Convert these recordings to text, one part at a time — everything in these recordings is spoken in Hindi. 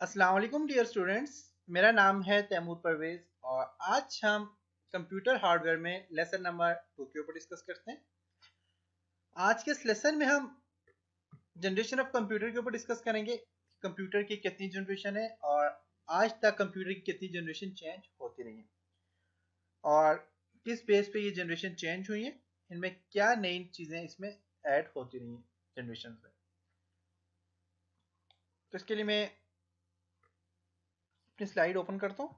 अस्सलाम वालेकुम डियर स्टूडेंट्स, मेरा नाम है तैमूर परवेज और आज हम कंप्यूटर हार्डवेयर में लेसन नंबर 2 के ऊपर डिस्कस करते हैं। आज के इस लेसन में हम जनरेशन ऑफ कंप्यूटर के ऊपर डिस्कस करेंगे। कंप्यूटर की कितनी जनरेशन है और आज तक कंप्यूटर की कितनी जनरेशन चेंज होती रही है और किस बेस पे ये जनरेशन चेंज हुई है, इनमें क्या नई चीज़ें इसमें ऐड होती रही हैं जनरेशन में। तो इसके लिए मैं अपनी स्लाइड ओपन करता हूँ।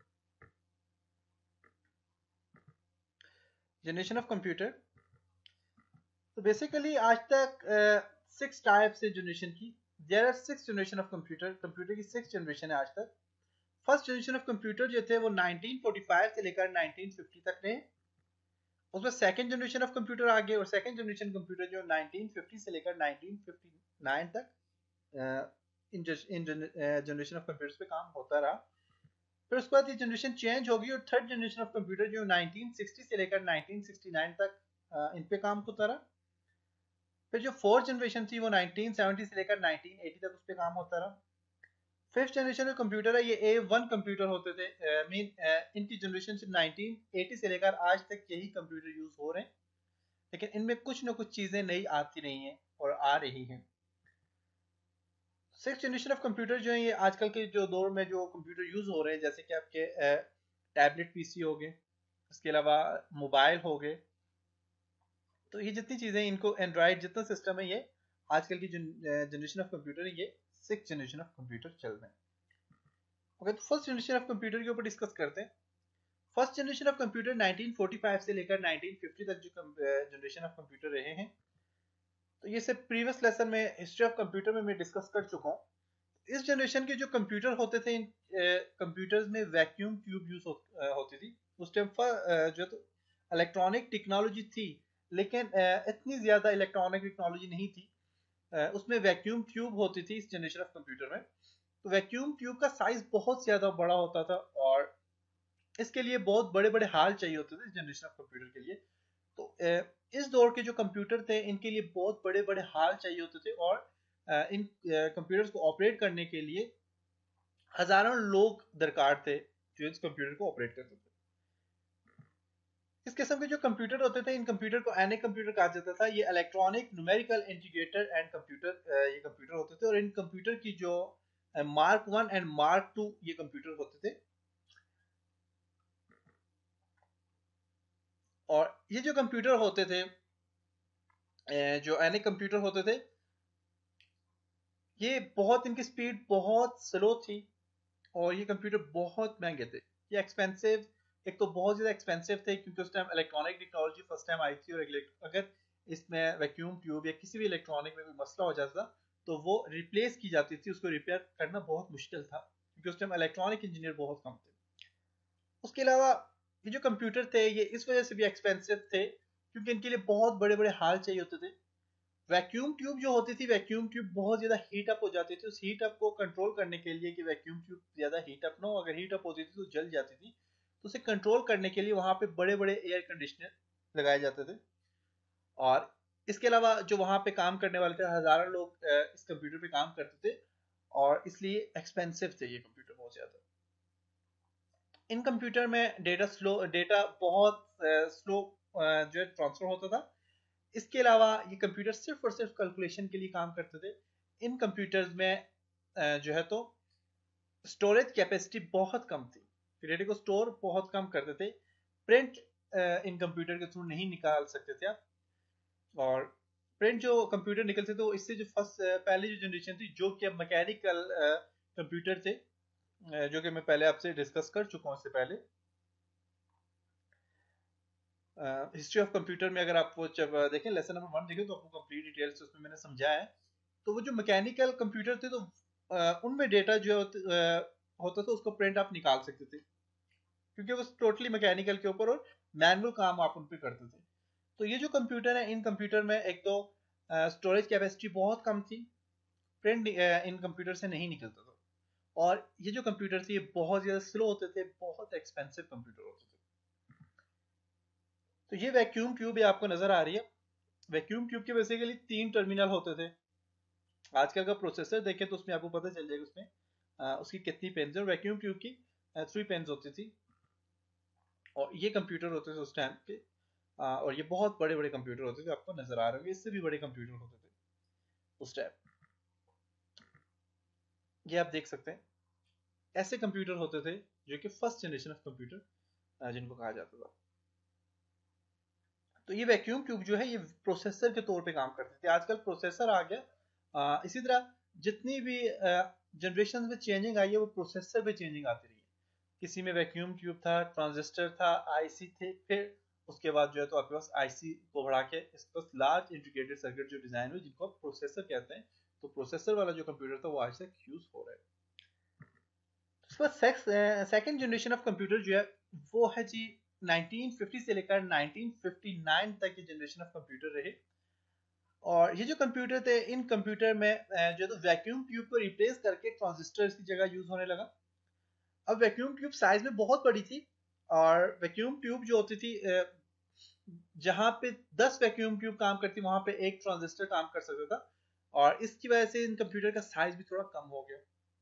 जनरेशन ऑफ कंप्यूटर, तो बेसिकली आज तक 6 टाइप से जनरेशन की। There are 6 generation of computer. Computer की 6 जनरेशन है आज तक। फर्स्ट जनरेशन ऑफ कंप्यूटर जो थे वो 1945 से लेकर 1950 तक रहे। उसमें सेकंड जनरेशन ऑफ कंप्यूटर आ गए और सेकंड जनरेशन कंप्यूटर जो 1950 से लेकर 1959 तक इन जनरेशन ऑफ कंप्यूटर्स पे काम होता रहा। फिर उसके बाद ये जनरेशन चेंज होगी और थर्ड जनरेशन ऑफ कंप्यूटर जो 1960 से लेकर 1969 तक इन पे काम होता रहा। फिर जो फोर्थ जनरेशन थी वो 1970 से लेकर 1980 तक उस पर काम होता रहा। फिफ्थ जनरेशन का कंप्यूटर है, ये A1 कंप्यूटर होते थे। इनकी जनरेशन सिर्फ 1980 से लेकर आज तक यही कंप्यूटर यूज हो रहे हैं, लेकिन इनमें कुछ ना कुछ चीजें नई आती रही हैं और आ रही हैं। सिक्स जनरेशन ऑफ कंप्यूटर जो है ये आजकल के जो दौर में जो कंप्यूटर यूज हो रहे हैं, जैसे कि आपके टैबलेट पीसी हो गए, इसके अलावा मोबाइल हो गए। तो ये जितनी चीजें, इनको एंड्रॉइड जितना सिस्टम है, ये आजकल की जनरेशन ऑफ कंप्यूटर है, ये 6 जनरेशन ऑफ कंप्यूटर चल रहे हैं। ओके, तो फर्स्ट जनरेशन ऑफ कंप्यूटर के ऊपर डिस्कस करते हैं। फर्स्ट जनरेशन ऑफ कंप्यूटर 1945 से लेकर 1950 तक जो जनरेशन ऑफ कंप्यूटर रहे हैं, तो ये सब प्रीवियस लेसन में हिस्ट्री ऑफ कंप्यूटर में मैं डिस्कस कर चुका हूँ। इस जनरेशन के जो कंप्यूटर होते थे, इन कंप्यूटर्स में वैक्यूम ट्यूब यूज होती थी। उस टाइम जो तो इलेक्ट्रॉनिक टेक्नोलॉजी थी, लेकिन इतनी ज्यादा इलेक्ट्रॉनिक टेक्नोलॉजी नहीं थी। उसमें वैक्यूम ट्यूब होती थी इस जनरेशन ऑफ कंप्यूटर में। तो वैक्यूम ट्यूब का साइज बहुत ज्यादा बड़ा होता था और इसके लिए बहुत बड़े बड़े हाल चाहिए होते थे इस जनरेशन ऑफ कंप्यूटर के लिए। तो इस दौर के जो कंप्यूटर थे, इनके लिए बहुत बड़े बड़े हाल चाहिए होते थे और इन कंप्यूटर्स को ऑपरेट करने के लिए हजारों लोग दरकार थे जो इस कंप्यूटर को ऑपरेट करते थे। इस किस्म के जो कंप्यूटर होते थे, इन कंप्यूटर को एनए कंप्यूटर कहा जाता था। ये electronic numerical integrator and computer ये कंप्यूटर होते थे और इन कंप्यूटर की जो मार्क 1 एंड मार्क 2 ये कंप्यूटर होते थे। और ये जो कंप्यूटर होते थे, जो एनए कंप्यूटर होते थे, ये बहुत, इनकी स्पीड बहुत स्लो थी और ये कंप्यूटर बहुत महंगे थे। ये एक्सपेंसिव, एक तो बहुत ज़्यादा एक्सपेंसिव थे क्योंकि उस time electronic technology first time आई थी और अगर इसमें वैक्यूम ट्यूब या किसी भी इलेक्ट्रॉनिक में कोई मसला हो जाता तो वो रिप्लेस की जाती थी, उसको रिपेयर करना बहुत मुश्किल था क्योंकि उस टाइम इलेक्ट्रॉनिक इंजीनियर बहुत कम थे। उसके अलावा ये जो कंप्यूटर थे, ये इस वजह से भी एक्सपेंसिव थे क्योंकि इनके लिए बहुत बड़े बड़े हाल चाहिए होते थे। वैक्यूम ट्यूब जो होती थी, वैक्यूम ट्यूब बहुत ज्यादा हीट अप हो जाती थी। उस हीट अप को कंट्रोल करने के लिए कि वैक्यूम ट्यूब ज्यादा हीट अप ना हो, अगर हीट अप होती थी तो जल जाती थी, तो उसे कंट्रोल करने के लिए वहां पे बड़े बड़े एयर कंडीशनर लगाए जाते थे। और इसके अलावा जो वहां पे काम करने वाले थे, हजारों लोग इस कंप्यूटर पे काम करते थे और इसलिए एक्सपेंसिव थे ये कंप्यूटर बहुत ज्यादा। इन कंप्यूटर में डेटा बहुत स्लो जो है ट्रांसफर होता था। इसके अलावा ये कंप्यूटर सिर्फ और सिर्फ कैलकुलेशन के लिए काम करते थे। इन कंप्यूटर्स में जो है तो स्टोरेज कैपेसिटी बहुत कम थी, डेटा को स्टोर बहुत कम करते थे। प्रिंट इन कंप्यूटर के थ्रू नहीं निकाल सकते थे आप। और प्रिंट जो कंप्यूटर निकलते थे वो इससे जो फर्स्ट पहली जो जनरेशन थी, जो कि मैकेनिकल कंप्यूटर थे, जो कि मैं पहले आपसे डिस्कस कर चुका हूँ इससे पहले। हिस्ट्री ऑफ कंप्यूटर में अगर आप वो जब देखें लेसन नंबर 1 देखें तो आपको कंप्लीट डिटेल्स उसमें मैंने समझाया है। तो वो जो मैकेनिकल कंप्यूटर थे, तो उनमें डेटा जो होता था उसको प्रिंट आप निकाल सकते थे क्योंकि वो टोटली मैकेनिकल के ऊपर और मैनुअल काम आप उन पे करते थे। तो ये जो कंप्यूटर है, इन कंप्यूटर में एक तो स्टोरेज कैपेसिटी बहुत कम थी, प्रिंट इन कंप्यूटर से नहीं निकलता था, और ये जो कंप्यूटर थे ये बहुत ज्यादा स्लो होते थे, बहुत एक्सपेंसिव कंप्यूटर होते थे। तो ये वैक्यूम ट्यूब ये आपको नजर आ रही है। वैक्यूम ट्यूब के बेसिकली 3 टर्मिनल होते थे। आजकल का प्रोसेसर देखें तो उसमें आपको पता चल जाएगा, उसमें उसकी कितनी पेन्स है, और वैक्यूम ट्यूब की 3 पेन्स होती थी। और ये कंप्यूटर होते थे उस टाइम के, और ये बहुत बड़े बड़े कंप्यूटर होते थे, आपको नजर आ रहे होंगे, इससे भी बड़े कंप्यूटर होते थे उस टाइम। ये आप देख सकते हैं, ऐसे कंप्यूटर होते थे जो कि फर्स्ट जनरेशन ऑफ कंप्यूटर जिनको कहा जाता था। तो ये वैक्यूम ट्यूब जो है ये प्रोसेसर के तौर पे काम करते थे। आजकल प्रोसेसर आ गया, इसी तरह जितनी भी जनरेशन में चेंजिंग आई है वो प्रोसेसर पे चेंजिंग आती रही है। किसी में वैक्यूम ट्यूब था, ट्रांजिस्टर था, आईसी थे, फिर उसके बाद जो है तो आपके पास आईसी को बढ़ा के इस पर लार्ज इंटीग्रेटेड सर्किट जो डिजाइन हुई जिनको आप प्रोसेसर कहते हैं। तो प्रोसेसर वाला जो कंप्यूटर था वो आज तक यूज हो रहा है। उसके बाद सेकंड जनरेशन ऑफ कंप्यूटर जो है वो है जी 1950 से लेकर 1959 तक की जनरेशन ऑफ कंप्यूटर रहे। और ये जो कंप्यूटर थे, इन कंप्यूटर में जो तो वैक्यूम ट्यूब को रिप्लेस करके ट्रांजिस्टर की जगह यूज होने लगा। अब वैक्यूम ट्यूब साइज में बहुत बड़ी थी, और वैक्यूम ट्यूब जो होती थी जहां पे 10 वैक्यूम ट्यूब काम करती वहां पे एक ट्रांजिस्टर काम कर सकता था, और इसकी वजह से इन कंप्यूटर का साइज भी थोड़ा कम हो गया।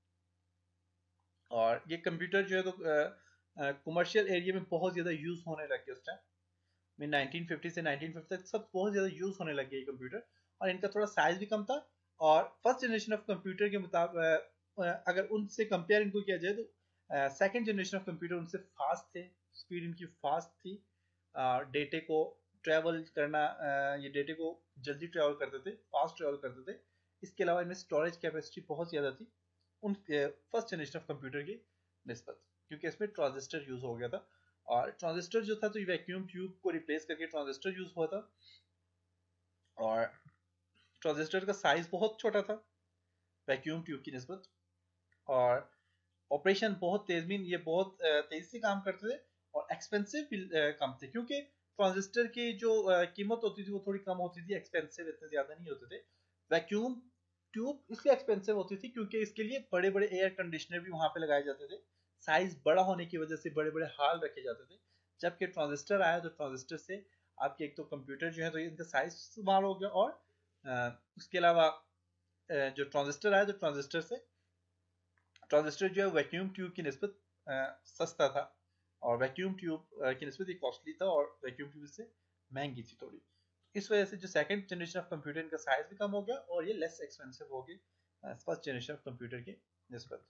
और ये कंप्यूटर जो है तो कमर्शियल एरिया में बहुत ज़्यादा यूज़ होने लग गया उस टाइम में। 1950 से 1950 तक सब बहुत ज़्यादा यूज़ होने लग गया ये कंप्यूटर, और इनका थोड़ा साइज भी कम था। और फर्स्ट जनरेशन ऑफ कंप्यूटर के मुताबिक अगर उनसे कंपेयर इनको किया जाए तो सेकंड जनरेशन ऑफ कंप्यूटर उनसे फास्ट थे, स्पीड इनकी फास्ट थी, डेटे को ट्रैवल करना, ये डेटे को जल्दी ट्रैवल करते थे, फास्ट ट्रैवल करते थे। इसके अलावा इनमें स्टोरेज कैपेसिटी बहुत ज़्यादा थी उन फर्स्ट जनरेशन ऑफ कंप्यूटर की निस्बत, क्योंकि इसमें ट्रांजिस्टर यूज हो गया था। और ट्रांजिस्टर जो था तो वैक्यूम ट्यूब को रिप्लेस करके ट्रांजिस्टर यूज हुआ था, और ट्रांजिस्टर का साइज बहुत छोटा था वैक्यूम ट्यूब की निस्बत, और ऑपरेशन बहुत तेज, मीन ये बहुत तेजी से काम करते थे, और एक्सपेंसिव भी कम थे, क्योंकि ट्रांजिस्टर की जो कीमत होती थी वो थोड़ी कम होती थी, एक्सपेंसिव इतने ज्यादा नहीं होते थे। वैक्यूम ट्यूब इसलिए एक्सपेंसिव होती थी क्योंकि इसके लिए बड़े बड़े एयर कंडीशनर भी वहां पे लगाए जाते थे, साइज बड़ा होने की वजह से बड़े बड़े हाल रखे जाते थे। जबकि ट्रांजिस्टर आया तो ट्रांजिस्टर से आपके एक तो कंप्यूटर जो है तो इनका साइज स्मॉल हो गया, और उसके अलावा जो ट्रांजिस्टर आया तो ट्रांजिस्टर जो है वैक्यूम ट्यूब की निस्बत सस्ता था, और वैक्यूम ट्यूब की निस्बत कॉस्टली था, और वैक्यूम ट्यूब से महंगी थी थोड़ी। इस वजह से जो सेकंड जनरेशन ऑफ कंप्यूटर इनका साइज भी कम हो गया, और ये लेस एक्सपेंसिव हो गई फर्स्ट जनरेशन ऑफ कंप्यूटर की निस्बत।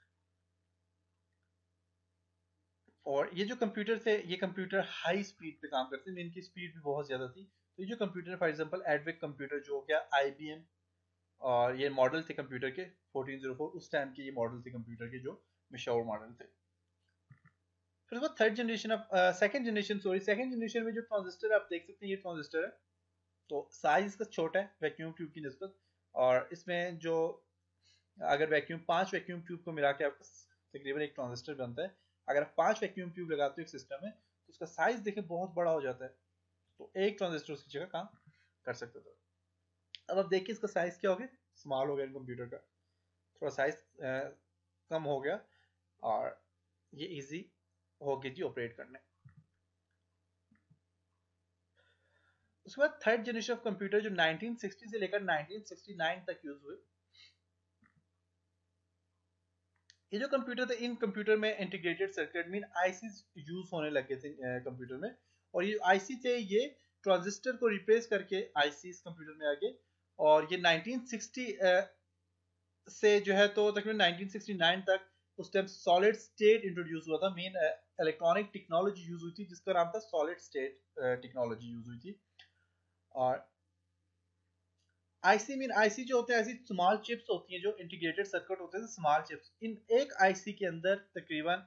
और ये जो कंप्यूटर थे ये कंप्यूटर हाई स्पीड पे काम करते थे, इनकी स्पीड भी बहुत ज़्यादा थी। तो ये जो computer for example EDVAC computer जो हो गया, IBM, और ये मॉडल थे कंप्यूटर के 1404, उस टाइम के ये मॉडल थे कंप्यूटर के जो मशहूर मॉडल थे। फिर उसके बाद third generation of second generation में जो ट्रांजिस्टर आप देख सकते हैं, ये ट्रांजिस्टर है, तो साइज इसका छोटा है वैक्यूम ट्यूब की निस्बत। और इसमें जो अगर पांच वैक्यूम ट्यूब को मिला के आपका तकरीबन एक ट्रांजिस्टर बनता है, अगर आप 5 वैक्यूम ट्यूब लगाते हो एक सिस्टम में तो उसका साइज देखें बहुत बड़ा हो जाता है, तो एक ट्रांजिस्टर उसकी जगह काम कर सकता था। अब आप देखिए इसका साइज क्या हो गया, स्मॉल हो गया कंप्यूटर का, थोड़ा साइज कम हो गया, और ये इजी हो गई थी ऑपरेट करने। उसके बाद थर्ड जनरेशन ऑफ कंप्यूटर जो 1960 से लेकर 1969 तक यूज हुए। ये जो कंप्यूटर थे, इन कंप्यूटर में integrated circuit mean IC use होने लगे थे कंप्यूटर में, और ये आईसी थे ये ट्रांजिस्टर को रिप्लेस करके आईसी इस कंप्यूटर में आ गए। और ये 1960 से जो है तो तकरीबन 1969 तक उस टाइम सॉलिड स्टेट इंट्रोड्यूस हुआ था, मेन इलेक्ट्रॉनिक टेक्नोलॉजी यूज हुई थी जिसका नाम था सॉलिड स्टेट टेक्नोलॉजी यूज हुई थी। और आईसी मीन आईसी जो होते हैं ऐसी स्मॉल चिप्स होती हैं जो इंटीग्रेटेड सर्किट होते हैं, स्मॉल चिप्स। इन एक आईसी के अंदर तकरीबन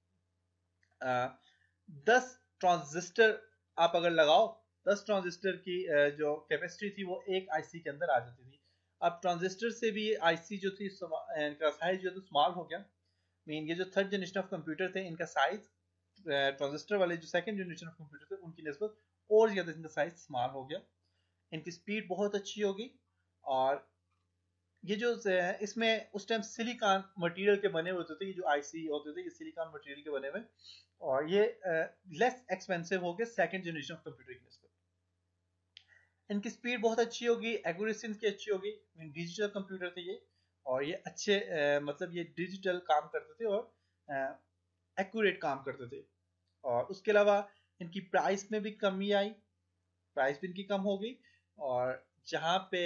10 ट्रांजिस्टर आप अगर लगाओ, 10 ट्रांजिस्टर की जो कैपेसिटी थी वो एक आईसी के अंदर आ जाती थी। अब ट्रांजिस्टर से भी आईसी जो थी इनका साइज जो है स्मॉल हो गया। मीन ये जो थर्ड जनरेशन ऑफ कंप्यूटर थे इनका साइज ट्रांजिस्टर वाले जो सेकंड जनरेशन ऑफ कंप्यूटर थे उनकी निस्बत और ज्यादा इनका साइज स्मॉल हो गया, इनकी स्पीड बहुत अच्छी होगी। और ये जो इसमें उस टाइम सिलिकॉन मटेरियल के बने होते थे, ये जो आईसी होते थे ये सिलिकॉन मटेरियल के बने हुए, और ये लेस एक्सपेंसिव हो गए सेकंड जनरेशन ऑफ कंप्यूटर की निस्बत। इनकी स्पीड बहुत अच्छी होगी, एक्यूरेसी इनकी अच्छी होगी, डिजिटल कंप्यूटर थे ये, और ये अच्छे मतलब ये डिजिटल काम करते थे और एक्यूरेट काम करते थे। और उसके अलावा इनकी प्राइस में भी कमी आई, प्राइस भी इनकी कम हो गई। और जहाँ पे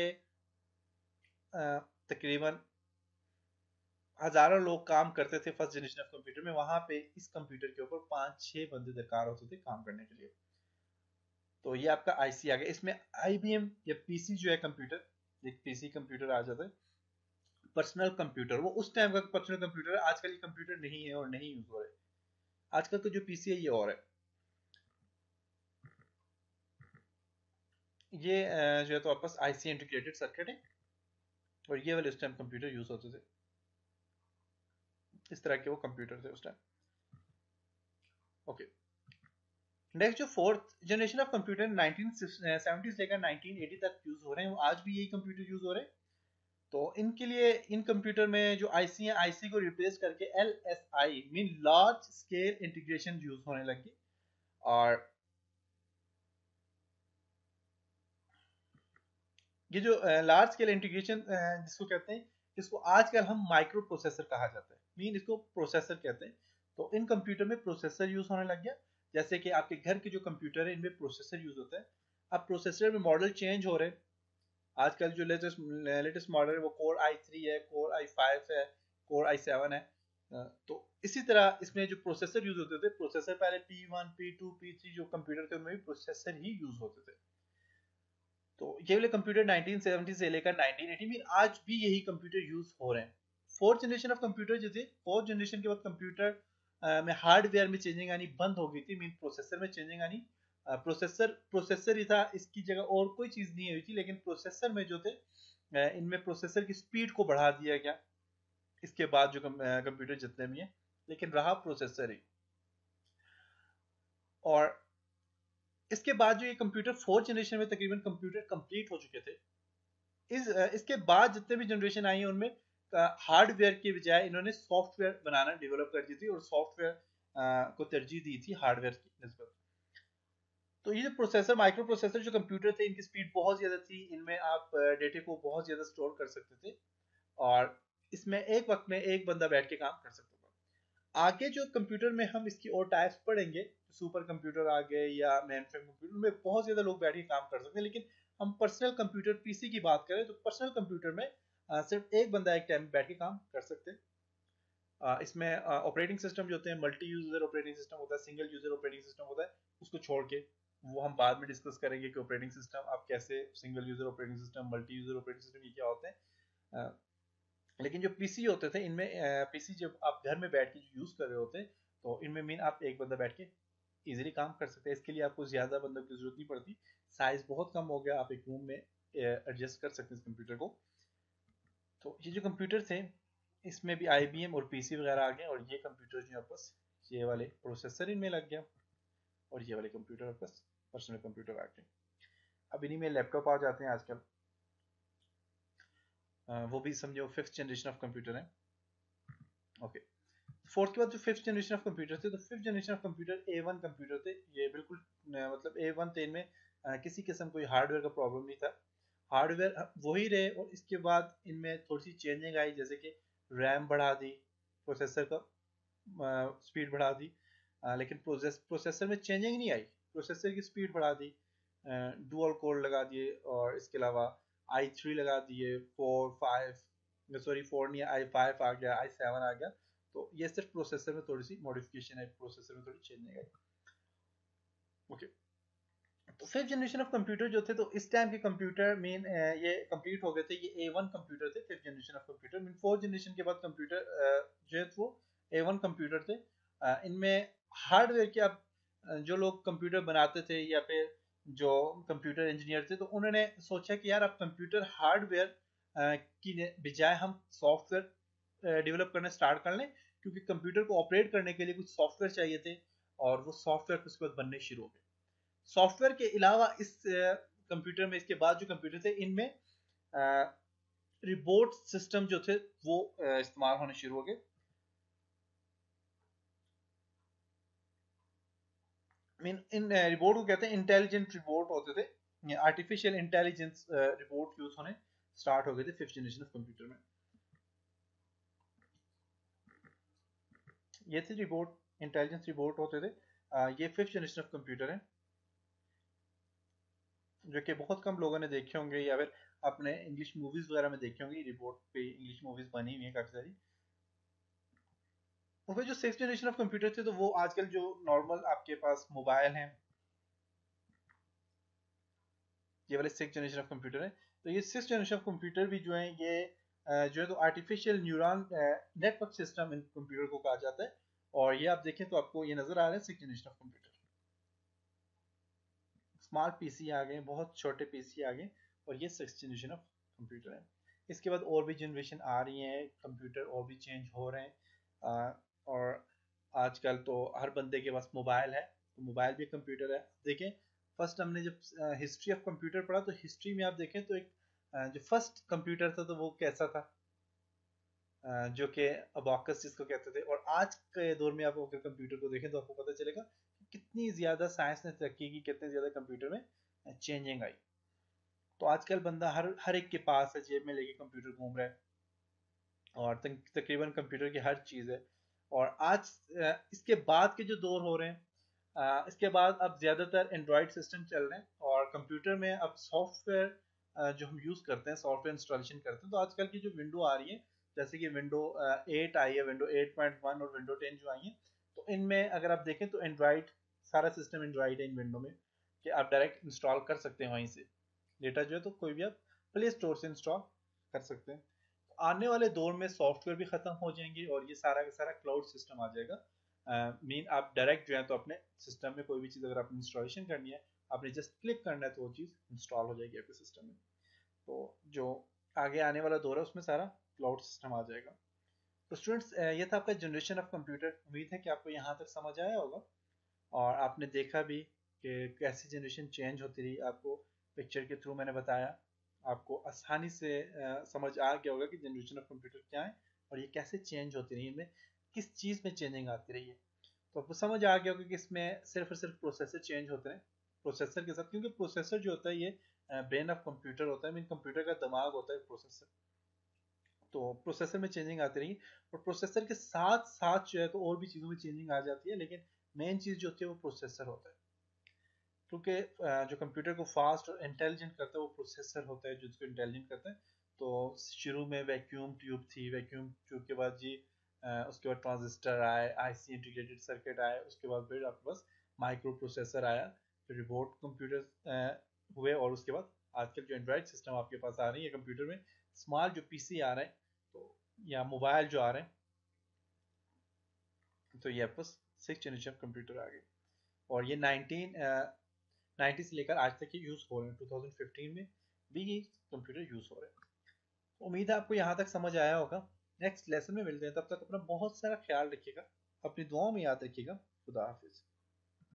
तकरीबन हजारों लोग काम करते थे फर्स्ट जनरेशन ऑफ कंप्यूटर में, वहां पे इस कंप्यूटर के ऊपर 5-6 बंदे दरकार होते थे काम करने के लिए। तो ये आपका आईसी आ गया। इसमें आईबीएम या पीसी जो है कंप्यूटर, एक पीसी कंप्यूटर आ जाता है, पर्सनल कंप्यूटर। वो उस टाइम का पर्सनल कंप्यूटर है, आजकल ये कंप्यूटर नहीं है और नहीं यूज हो रहे। आजकल तो जो पीसी है ये और है। ये जो है तो आपके पास आईसी इंटीग्रेटेड सर्किट है, और ये वाले उस टाइम कंप्यूटर यूज होते थे, इस तरह के वो कंप्यूटर थे उस टाइम। ओके, नेक्स्ट जो फोर्थ जनरेशन ऑफ कंप्यूटर 1970 से लेकर 1980 तक यूज हो रहे हैं, वो आज भी यही कंप्यूटर यूज हो रहे हैं। तो इनके लिए इन कंप्यूटर में जो आईसी है, आईसी को रिप्लेस करके LSI mean large scale integration use होने लगी। और ये जो लार्ज स्केल इंटीग्रेशन जिसको कहते हैं, इसको आजकल हम माइक्रो प्रोसेसर कहा जाता है, मीन इसको प्रोसेसर कहते हैं। तो इन कंप्यूटर में प्रोसेसर यूज होने लग गया। जैसे कि आपके घर के जो कंप्यूटर है इनमें प्रोसेसर यूज होता है। अब प्रोसेसर में मॉडल चेंज हो रहे हैं। आजकल जो लेटेस्ट मॉडल है वो कोर i3 है, कोर i5 है, कोर i7 है। तो इसी तरह इसमें जो प्रोसेसर यूज होते थे, प्रोसेसर पहले P1 P2 P3 जो कंप्यूटर थे उनमें भी प्रोसेसर ही यूज होते थे। तो ये वाले कंप्यूटर 1970 से लेकर 1980 में आज भी यही कंप्यूटर यूज हो रहे हैं। फोर्थ जनरेशन ऑफ कंप्यूटर जो थे, फोर्थ जनरेशन के बाद कंप्यूटर में हार्डवेयर में चेंजिंग आनी बंद हो गई थी, मीन प्रोसेसर में चेंजिंग आनी। प्रोसेसर ही था, इसकी जगह और कोई चीज नहीं हुई थी। लेकिन प्रोसेसर में जो थे इनमें प्रोसेसर की स्पीड को बढ़ा दिया गया इसके बाद जो कंप्यूटर जितने भी हैं, लेकिन रहा प्रोसेसर ही। और इसके बाद जो ये कंप्यूटर फोर्थ जनरेशन में तकरीबन कंप्यूटर कंप्लीट हो चुके थे। इसके बाद जितने भी जनरेशन आई है उनमें हार्डवेयर के बजाय इन्होंने सॉफ्टवेयर बनाना डेवलप कर दी थी, और सॉफ्टवेयर को तरजीह दी थी हार्डवेयर की निस्बत। तो ये जो प्रोसेसर, माइक्रो प्रोसेसर जो कंप्यूटर थे, इनकी स्पीड बहुत ज़्यादा थी, इनमें आप डेटे को बहुत ज़्यादा स्टोर कर सकते थे, और इसमें एक वक्त में एक बंदा बैठ के काम कर सकता था। आगे जो कंप्यूटर में हम इसकी और टाइप्स पढ़ेंगे, सुपर कंप्यूटर आ गए या मेन फ्रेम कंप्यूटर में बहुत ज़्यादा लोग बैठ के काम कर सकते हैं। लेकिन हम पर्सनल कंप्यूटर पीसी की बात करें तो पर्सनल कंप्यूटर में सिर्फ एक बंदा एक टाइम बैठ के काम कर सकते हैं। इसमें ऑपरेटिंग सिस्टम जो होते हैं, मल्टी यूजर ऑपरेटिंग सिस्टम होता है, सिंगल यूजर ऑपरेटिंग सिस्टम होता है, उसको छोड़ के वो हम बाद में डिस्कस करेंगे कि ऑपरेटिंग सिस्टम आप कैसे, single user operating system, multi user operating system, ये क्या होते हैं। लेकिन जो पीसी होते थे इनमें, पीसी जब आप घर में बैठ के यूज कर रहे होते, तो इनमें मीन आप एक बंदा बैठ के इजीली काम कर सकते हैं। इसके लिए आपको ज्यादा बंदों की जरूरत नहीं पड़ती, साइज बहुत कम हो गया, आप एक रूम में एडजस्ट कर सकते हैं इस कंप्यूटर को। तो ये जो कंप्यूटर थे इसमें भी आईबीएम और पीसी वगैरह आ गए, और ये कंप्यूटर जो आपस ये वाले प्रोसेसर इनमें लग गया, और ये वाले कंप्यूटर आपस पर्सनल कंप्यूटर आ गए। अब इन्हीं में लैपटॉप आ जाते हैं आजकल। वो भी समझो फिफ्थ जनरेशन ऑफ कंप्यूटर है। ओके, फोर्थ के बाद जो फिफ्थ जनरेशन ऑफ कंप्यूटर थे, तो fifth generation of computer A1 computer थे। ये बिल्कुल मतलब A1 थे, इनमें किसी किस्म कोई हार्डवेयर का प्रॉब्लम नहीं था, हार्डवेयर वही रहे। और इसके बाद इनमें थोड़ी सी चेंजिंग आई, जैसे कि रैम बढ़ा दी, प्रोसेसर का स्पीड बढ़ा दी। लेकिन प्रोसेसर में चेंजिंग नहीं आई, प्रोसेसर की स्पीड बढ़ा दी, डुअल कोर लगा दिए, और इसके अलावा i3 लगा दिए, 4 5 सॉरी 4 नहीं, i5 आ गया, i7 आ गया। तो ये सिर्फ प्रोसेसर में थोड़ी सी मॉडिफिकेशन है, प्रोसेसर में थोड़ी चेंजिंग आई। ओके, तो फिफ्थ जनरेशन ऑफ कंप्यूटर जो थे, तो इस टाइम के कंप्यूटर मीन ये कंप्लीट हो गए थे, ये A1 कंप्यूटर थे fifth generation of computer. Mean fourth generation के बाद कंप्यूटर जो है वो A1 कंप्यूटर थे। इनमें हार्डवेयर के, अब जो लोग कंप्यूटर बनाते थे या फिर जो कंप्यूटर इंजीनियर थे, तो उन्होंने सोचा कि यार अब कंप्यूटर हार्डवेयर की बजाय हम सॉफ्टवेयर डेवलप करना स्टार्ट कर लें, क्योंकि कंप्यूटर को ऑपरेट करने के लिए कुछ सॉफ्टवेयर चाहिए थे, और वो सॉफ्टवेयर उसके बाद बनने शुरू हो गए। सॉफ्टवेयर के अलावा इस कंप्यूटर में, इसके बाद जो कंप्यूटर थे इनमें रिपोर्ट सिस्टम जो थे वो इस्तेमाल होने शुरू हो गए। मीन इन रिपोर्ट को कहते हैं इंटेलिजेंट रिपोर्ट होते थे, आर्टिफिशियल इंटेलिजेंस रिपोर्ट यूज होने स्टार्ट हो गए थे फिफ्थ जनरेशन ऑफ कंप्यूटर में। ये थे रिपोर्ट, इंटेलिजेंस रिपोर्ट होते थे। ये 5th जनरेशन ऑफ कंप्यूटर है, जो कि बहुत कम लोगों ने देखे होंगे या फिर अपने इंग्लिश मूवीज वगैरह में देखे होंगे। रिपोर्ट पे इंग्लिश मूवीज बनी हुई है काफी सारी। और फिर जो 6th जनरेशन ऑफ कंप्यूटर थे, तो वो आजकल जो नॉर्मल आपके पास मोबाइल हैं, ये वाले 6th जनरेशन ऑफ कंप्यूटर है। तो ये 6th जनरेशन ऑफ कंप्यूटर भी जो है, ये जो है तो आर्टिफिशियल न्यूरल नेटवर्क सिस्टम इन कंप्यूटर को कहा जाता है। और ये आप देखें तो आपको ये नजर आ रहा है 6th generation of computer. Smart PC आ गए, बहुत छोटे पीसी आ गए, और ये 6th जनरेशन ऑफ कंप्यूटर है। इसके बाद और भी जनरेशन आ रही हैं, कंप्यूटर और भी चेंज हो रहे हैं। और आजकल तो हर बंदे के पास मोबाइल है, तो मोबाइल भी कंप्यूटर है। देखें, फर्स्ट हमने जब हिस्ट्री ऑफ कंप्यूटर पढ़ा, तो हिस्ट्री में आप देखें तो एक जो फर्स्ट कंप्यूटर था, तो वो कैसा था, जो कि अबाकस जिसको कहते थे। और आज के दौर में आप अगर कंप्यूटर को देखें तो आपको पता चलेगा कि कितनी ज़्यादा साइंस ने तरक्की की, कितने ज़्यादा कंप्यूटर में चेंजिंग आई। तो आजकल बंदा हर हर एक के पास है, जेब में लेके कंप्यूटर घूम रहा है, और तकरीबन कंप्यूटर की हर चीज़ है। और आज इसके बाद के जो दौर हो रहे हैं, इसके बाद अब ज़्यादातर एंड्रॉयड सिस्टम चल रहे हैं, और कंप्यूटर में अब सॉफ्टवेयर जो हम यूज़ करते हैं, सॉफ्टवेयर इंस्टॉलेशन करते हैं, तो आजकल की जो विंडो आ रही है, जैसे कि विंडो 8 आई है, विंडो 8.1 और विंडो 10 जो आई है, तो इनमें अगर आप देखें तो एंड्रॉयड, सारा सिस्टम एंड्रॉयड है इन विंडो में, कि आप डायरेक्ट इंस्टॉल कर सकते हैं वहीं से। डेटा जो है तो कोई भी आप प्ले स्टोर से इंस्टॉल कर सकते हैं। आने वाले दौर में सॉफ्टवेयर भी खत्म हो जाएंगे, और ये सारा का सारा क्लाउड सिस्टम आ जाएगा। मीन आप डायरेक्ट जो है तो अपने सिस्टम में कोई भी चीज़ अगर आपने इंस्टॉलेशन करनी है, आपने जस्ट क्लिक करना है, तो वो चीज़ इंस्टॉल हो जाएगी आपके सिस्टम में। तो जो आगे आने वाला दौर है, उसमें सारा क्लाउड सिस्टम आ जाएगा। तो स्टूडेंट्स, ये था आपका जनरेशन ऑफ कंप्यूटर। उम्मीद है कि आपको यहाँ तक समझ आया होगा, और आपने देखा भी कि कैसी जनरेशन चेंज होती रही। आपको पिक्चर के थ्रू मैंने बताया, आपको आसानी से समझ आ गया होगा कि जनरेशन ऑफ कंप्यूटर क्या है, और ये कैसे चेंज होती रही, इनमें किस चीज़ में चेंजिंग आती रही है। तो आपको समझ आ गया होगा कि इसमें सिर्फ और सिर्फ प्रोसेसर चेंज होते हैं, प्रोसेसर के साथ, क्योंकि प्रोसेसर जो होता है ये ब्रेन ऑफ कंप्यूटर होता है, मीन कंप्यूटर का दिमाग होता है प्रोसेसर। तो प्रोसेसर में चेंजिंग आती रही, और प्रोसेसर के साथ साथ जो है तो और भी चीज़ों में चेंजिंग आ जाती है, लेकिन मेन चीज़ जो होती है वो प्रोसेसर होता है। क्योंकि जो कंप्यूटर को फास्ट और इंटेलिजेंट करता है वो प्रोसेसर होता है, जो इसको इंटेलिजेंट करता है। तो शुरू में वैक्यूम ट्यूब थी, वैक्यूम ट्यूब के बाद जी उसके बाद ट्रांजिस्टर आए, आईसी इंटीग्रेटेड सर्किट आए, उसके बाद फिर आपके पास माइक्रो प्रोसेसर आया, फिर रिमोट कंप्यूटर हुए, और उसके बाद आजकल जो एंड्रॉयड सिस्टम आपके पास आ रही है कंप्यूटर में, स्मॉल जो पीसी आ रहे हैं, तो या मोबाइल जो आ रहे हैं, तो ये आपको 6th जनरेशन कंप्यूटर आ गए। और ये 1990 से लेकर आज तक ये यूज़ हो रहे हैं, 2015 में भी ये कंप्यूटर यूज़ हो रहे हैं। उम्मीद है आपको यहाँ तक समझ आया होगा। नेक्स्ट लेसन में मिलते हैं, तब तक अपना बहुत सारा ख्याल रखिएगा, अपनी दुआओं में याद रखिएगा। खुदा हाफिज़।